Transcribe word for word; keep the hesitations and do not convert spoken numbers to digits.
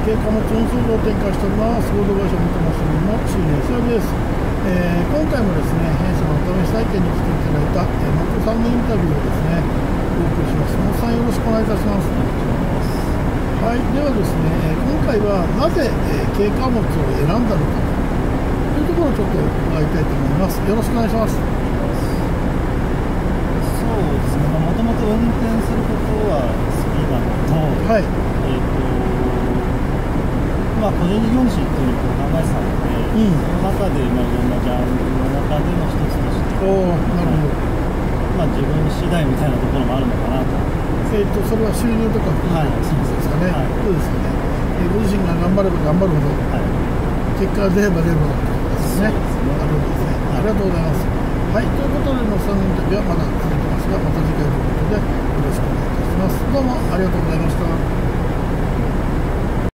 軽貨物運送業を展開しております合同会社元マシンの椎根久です。えー、今回もですね、弊社のお試し体験に来ていただいた、えー、松尾さんのインタビューをですね、お送りします。松尾さんよろしくお願いいたします。はい、ではですね、えー、今回はなぜ、えー、軽貨物を選んだのかというところをちょっと伺いたいと思います。よろしくお願いします。 そうですね、もともと運転することは好きなのと、はい、えーとまあ、個人事業主ということを考えてたので、うん、その中で、まあ、いろんなジャンルの中での一つとして、 おなるほど、 まあ、自分次第みたいなところもあるのかなと。 えーとそれは収入とか含めてそうですかね、はい、そうですよね、えー、ご自身が頑張れば頑張るほど、はい、結果が出れば出るほどということですね。なるほどですね、ありがとうございます。はい、ということでのそのインタビューはまだ続きますが、また次回ということでよろしくお願いいたします。どうもありがとうございました。